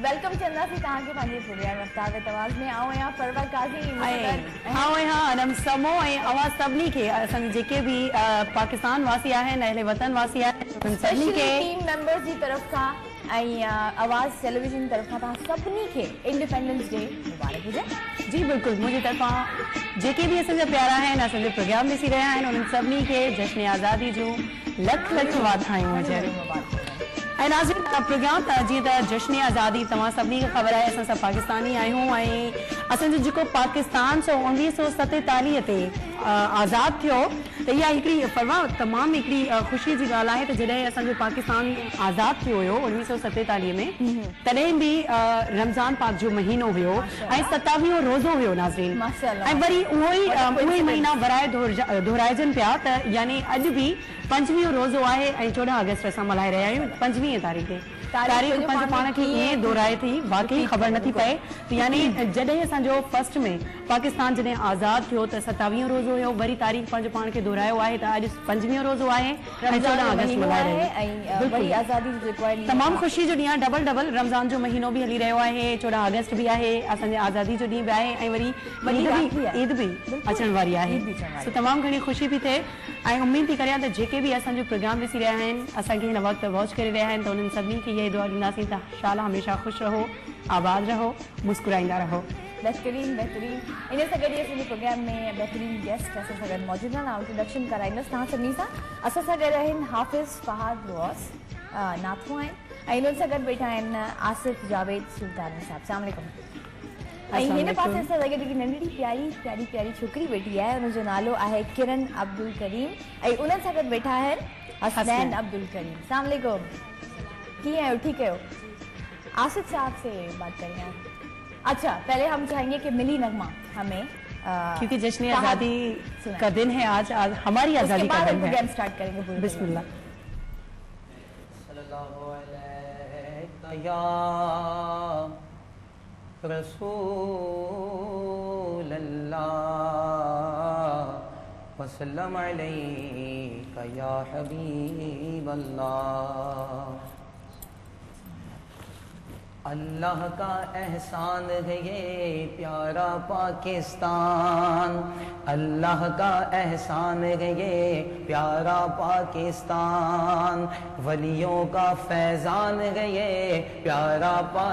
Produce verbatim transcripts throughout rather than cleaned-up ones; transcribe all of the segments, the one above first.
Welcome Chandasi तहां के पंहिंजे प्रोग्राम रफ्तार विद आवाज़ में आऊं आहियां फरवर काज़ी हाँ हाँ अनम समो ऐं आवाज़ सभिनी खे असां जेके भी पाकिस्तान वासी आहिनि अहले वतन वासी आहिनि सभिनी खे टीम मेंबर्स जी तरफ खां ऐं आवाज़ टेलीविजन तरफ खां तहां सभिनी खे इंडिपेंडेंस डे मुबारक हुजे। जी बिल्कुल मुझे तरफा जेके भी असांजा प्यारा आहिनि असांजो प्रोग्राम ॾिसी रहिया आहिनि उन्हनि सभिनी खे जश्न आज़ादी जूं लख लख वाधायूं हुजनि। ऐं नाज़रीन प्रोग्राम जी त जश्न आज़ादी तव्हां सभिनी खे ख़बर आहे असां सभु पाकिस्तानी आहियूं ऐं असांजो जेको पाकिस्तान सो उणिवीह सौ सतेतालीह ते आज़ादु थियो त इहा हिकिड़ी फरवा तमामु हिकिड़ी ख़ुशी जी ॻाल्हि आहे त जॾहिं असांजो पाकिस्तान आज़ादु थियो हुयो उणिवीह सौ सतेतालीह में तॾहिं बि रमज़ान पाक जो महीनो हुयो ऐं सतावीहो रोज़ो हुयो नाज़रीन ऐं वरी उहो ई उहे ई महीना वराए दोहिराइजनि पिया त यानी अॼु बि पंजवीहो रोज़ो आहे ऐं चोॾहं अगस्त असां मल्हाए रहिया आहियूं पंजवीह तारीख़ ते तारीख़ पंहिंजे पाण खे ईअं दोहिराए थी वाकई ख़बर नथी पए यानी जॾहिं असांजो फर्स्ट में पाकिस्तान जॾहिं आज़ादु थियो त सतावीह रोज़ो हुयो वरी तारीख़ पंहिंजे पाण खे दोहिरायो आहे त अॼु पंजवीह रोज़ो आहे ऐं चोॾहं अगस्त मल्हाए रहिया आहियूं। तमामु ख़ुशी जो ॾींहुं आहे डबल डबल रमज़ान जो महीनो बि हली रहियो आहे चोॾहं अगस्त बि आहे असांजे आज़ादी जो ॾींहुं बि आहे ऐं वरी ईद बि अचण वारी आहे सो तमामु घणी ख़ुशी पई थिए ऐं उमेद थी करियां त जेके बि असांजो प्रोग्राम ॾिसी रहिया आहिनि असांखे हिन वक़्तु वॉच करे रहिया आहिनि त उन्हनि सभिनी खे इहा दुआ ॾींदासीं त शाला हमेशा ख़ुशि रहो आबाद रहो मुस्कुराईंदा रहो। बहितरीन बहितरीन इन सां गॾु असांजे प्रोग्राम में बहितरीन गेस्ट असां सां गॾु मौजूदु आहिनि इंट्रोडक्शन कराईंदसि तव्हां सभिनी सां असां सां गॾु आहिनि हाफ़िज़ फहाद रोस नाथू आहिनि ऐं इन्हनि सां गॾु वेठा आहिनि आसिफ जावेद सुल्तानी साहब अस्सलाम वालेकुम। ऐं हिन पासे असां सां गॾु हिकु नंढड़ी प्यारी प्यारी प्यारी छोकिरी वेठी आहे हुनजो नालो आहे किरण अब्दुल करीम ऐं उन्हनि सां गॾु वेठा आहिनि हसनैन अब्दुल करीम। अस्सलाम वालेकुम किए हैं ठीक है आसिफ साहब से बात करेंगे। अच्छा पहले हम चाहेंगे कि मिली नगमा हमें क्योंकि जश्न आज़ादी का दिन है आज आज हमारी आज़ादी का दिन है स्टार्ट करेंगे बिस्मिल्लाह। सल्लल्लाहु अलैहि या रसूल अल्लाह वसल्लम अलैका या हबीब अल्लाह। अल्लाह का एहसान है ये प्यारा पाकिस्तान अल्लाह का एहसान है ये प्यारा पाकिस्तान वलियों का फैज़ान है ये प्यारा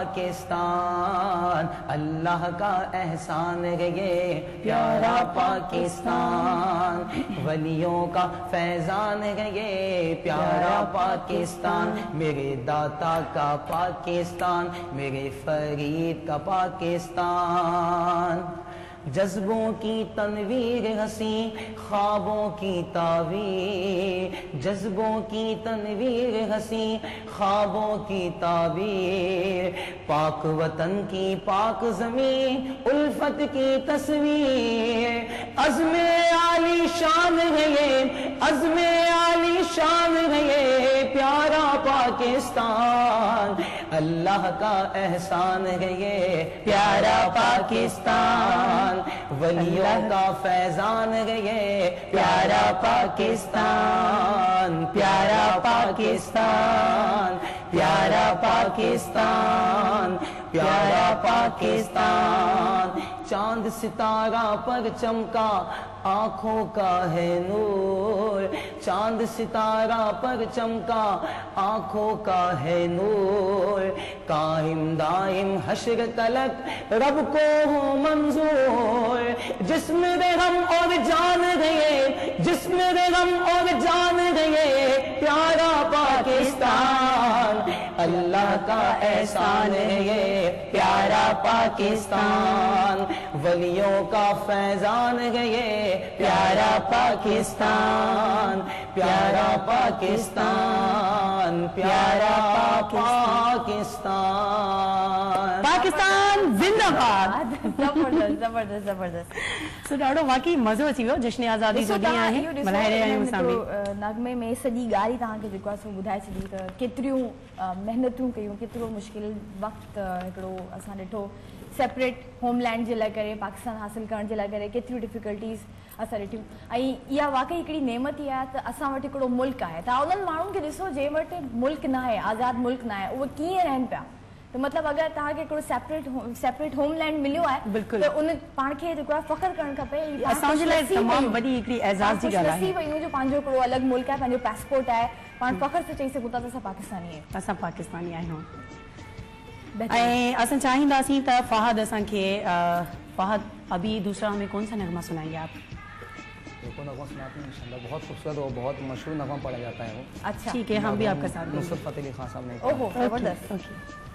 पाकिस्तान अल्लाह का एहसान है ये प्यारा पाकिस्तान वलियों का फैज़ान है ये प्यारा पाकिस्तान मेरे दाता का पाकिस्तान मेरे फरीद का पाकिस्तान जज्बों की तनवीर हसी ख्वाबों की ताबीर जज्बों की तनवीर हसी ख्वाबों की ताबीर पाक वतन की पाक ज़मीन उल्फत की तस्वीर अज़्मे आली शान है ये अज़्मे आली शान है ये प्यारा पाकिस्तान अल्लाह का एहसान है ये प्यारा पाकिस्तान वलियों का फैज़ान है ये प्यारा पाकिस्तान प्यारा पाकिस्तान प्यारा पाकिस्तान प्यारा पाकिस्तान चांद सितारा पर चमका आँखों का है नूर चांद सितारा पर चमका आँखों का है नूर कायम दायम हश्र तलक रब को हो मंजूर जिस्म रहम और जान गए जिस्म रहम और जान गए प्यारा पाकिस्तान अल्लाह का एहसान है ये प्यारा पाकिस्तान वलियों का फैज़ान है ये प्यारा पाकिस्तान प्यारा पाकिस्तान प्यारा पाकिस्तान पाकिस्तान जिंदाबाद जबरदस्त जबरदस्त जबरदस्त सो ॾाढो वाकई मज़ो अची वियो जश्न आज़ादी जो ॾींहुं आहे मल्हाए रहिया आहियूं असां बि नगमे में सॼी ॻाल्हि तव्हांखे जेको आहे सो ॿुधाए छॾी त केतिरियूं महिनतूं कयूं केतिरो मुश्किल वक़्तु हिकिड़ो असां ॾिठो सेपरेट होमलैंड जे लाइ करे पाकिस्तान हासिल करण जे लाइ करे केतिरियूं डिफिकल्टीज़ असां ॾिठियूं ऐं इहा वाकई हिकिड़ी नेमत ई आहे त असां वटि हिकिड़ो मुल्क आहे तव्हां उन्हनि माण्हुनि खे ॾिसो जंहिं वटि मुल्क न आहे आज़ादु मुल्क न आहे उहे कीअं रहनि पिया तो मतलब अगरि तव्हांखे हिकिड़ो सेपरेट सेपरेट होमलैंड मिलियो आहे बिल्कुलु। त उन पाण खे जेको आहे फ़ख्रु करणु खपे। असांजे लाइ तमामु वॾी हिकिड़ी एज़ाज़ जी ॻाल्हि आहे। नसीब आहियूं जो पंहिंजो हिकिड़ो अलॻि मुल्क आहे, पंहिंजो पासपोर्ट आहे, पाण फ़ख्रु सां चई सघूं था त असां पाकिस्तानी आहियूं। असां पाकिस्तानी आहियूं। ऐं असां चाहींदासीं त फ़हद असांखे फ़हद अभी दूसरा हमें कौन सा नगमा सुनाएंगे आप? देखो नगमा सुनाते हैं इंशाल्लाह, बहुत खूबसूरत और बहुत मशहूर नगमा पढ़ा जाता है वो। अच्छा ठीक है, हम भी आपका साथ देंगे। नुसरत फतेह अली खान साहब ने। ओहो जबरदस्त।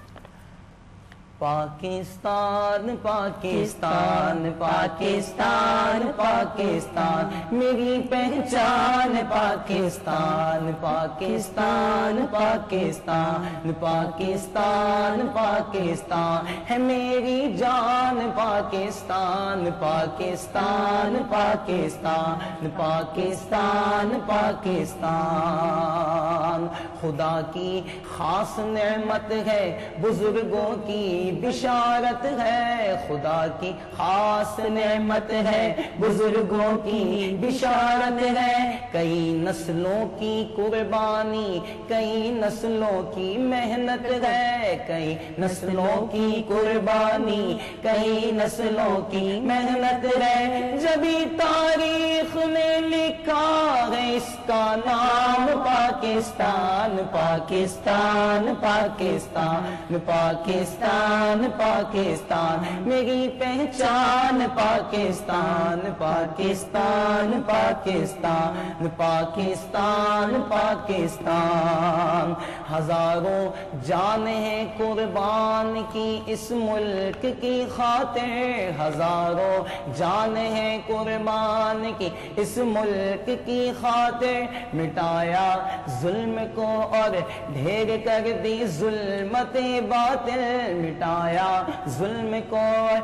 पाकिस्तान पाकिस्तान पाकिस्तान पाकिस्तान मेरी पहचान, पाकिस्तान पाकिस्तान पाकिस्तान पाकिस्तान पाकिस्तान है मेरी जान, पाकिस्तान पाकिस्तान पाकिस्तान पाकिस्तान पाकिस्तान खुदा की खास नेमत है, बुजुर्गों की बिशारत है, खुदा की खास नेमत है, बुजुर्गों की बिशारत है। कई नस्लों की कुर्बानी, कई नस्लों की मेहनत है, कई नस्लों की कुर्बानी, कई नस्लों की मेहनत है। जबी तारीख में लिखा है इसका नाम, पाकिस्तान पाकिस्तान पाकिस्तान पाकिस्तान पाकिस्तान मेरी पहचान, पाकिस्तान पाकिस्तान पाकिस्तान पाकिस्तान पाकिस्तान हजारों जान है कुर्बान की इस मुल्क की खातिर, हजारों जान है कुर्बान की इस मुल्क की खातिर। मिटाया जुल्म को और ढेर कर दी जुल्मते बातिल, मिटाया जुल्म को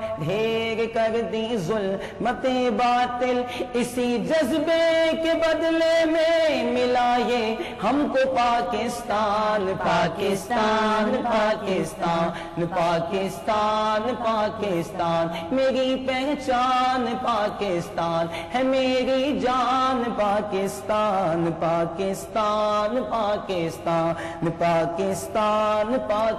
ढेर कर दी जुल्मते बातिल। इसी जज्बे के बदले में मिला ये हमको पाकिस्तान, पाकिस्तान पाकिस्तान पाकिस्तान पाकिस्तान मेरी पहचान, पाकिस्तान है मेरी जान, पाकिस्तान पाकिस्तान पाकिस्तान पाकिस्तान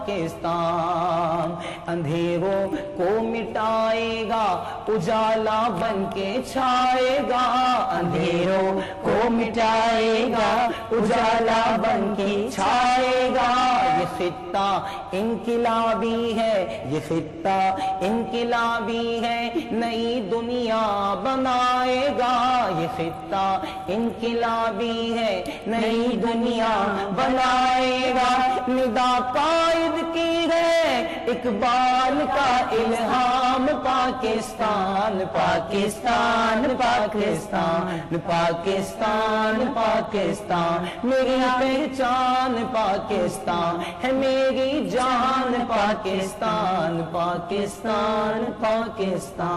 पाकिस्तान अंधेरों को मिटाएगा, उजाला बन के छाएगा, अंधेरों को मिटाएगा, उजाला बन के छाएगा। ये खित्ता इनकिलाबी है, ये खित्ता इनकिलाबी है, नई दुनिया बनाएगा। ये खित्ता इनकिलाबी है, नई दुनिया बनाएगा। निदा कायद की है इकबाल का इल्हाम, पाकिस्तान पाकिस्तान पाकिस्तान पाकिस्तान पाकिस्तान मेरी पहचान, पाकिस्तान है मेरी जान, पाकिस्तान पाकिस्तान पाकिस्तान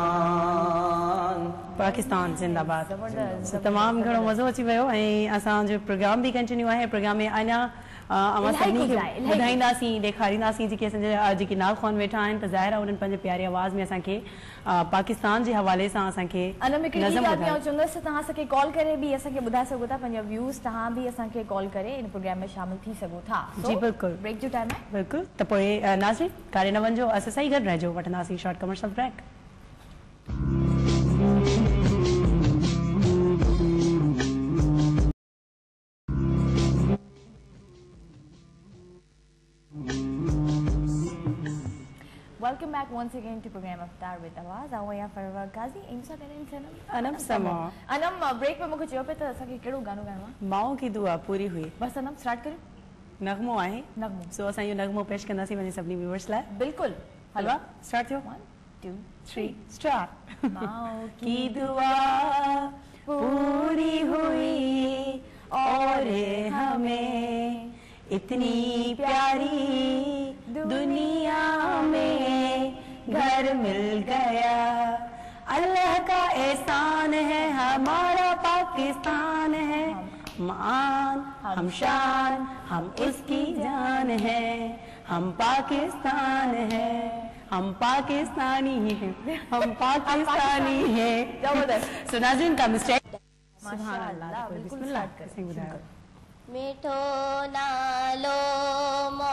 पाकिस्तान जिंदाबाद। तमामु घणो मज़ो अची वियो ऐं असांजो प्रोग्राम बि कंटिन्यू आहे। प्रोग्राम में अञा अवां सभिनी खे ॿुधाईंदासीं, ॾेखारींदासीं जेके असांजा जेके नाल ख़्वान वेठा आहिनि, त ज़ाहिर आहे उन्हनि पंहिंजे प्यारी आवाज़ में असांखे पाकिस्तान जे हवाले सां असांखे नज़म चवंदसि। तव्हां असांखे कॉल करे बि असांखे ॿुधाए सघो था पंहिंजा व्यूज़, तव्हां बि असांखे कॉल करे इन प्रोग्राम में शामिल थी सघो था। जी बिल्कुलु, ब्रेक जो टाइम आहे बिल्कुलु। त पोइ नाज़रीन कारे न वञिजो, असां सां ई गॾु रहिजो, वठंदासीं short commercial break. Welcome back once again to program Iftar with Awaz. आऊं आहियां फरवा काज़ी, इन सां गॾु सनम अनम समा। अनम ब्रेक में मूंखे चयो पिए त असांखे कहिड़ो गानो ॻाइणो आहे? माओ की दुआ पूरी हुई। बस अनम स्टार्ट करियो। नगमो आहे, नगमो। सो असां इहो नगमो पेश कंदासीं पंहिंजे सभिनी व्यूअर्स लाइ। बिल्कुलु। हलवा स्टार्ट थियो। One two three start. माओ की दुआ पूरी हुई और हमें इतनी प्यारी दुनिया में घर मिल गया। अल्लाह का एहसान है, हमारा पाकिस्तान है मान, हम शान, हम उसकी जान है, हम पाकिस्तान है, हम पाकिस्तानी हैं, हम पाकिस्तानी हैं। जबरदस्त। सो नाज़रीन का मिस्टेक माशाअल्लाह, बिल्कुल स्टार्ट कर। मिठो नालो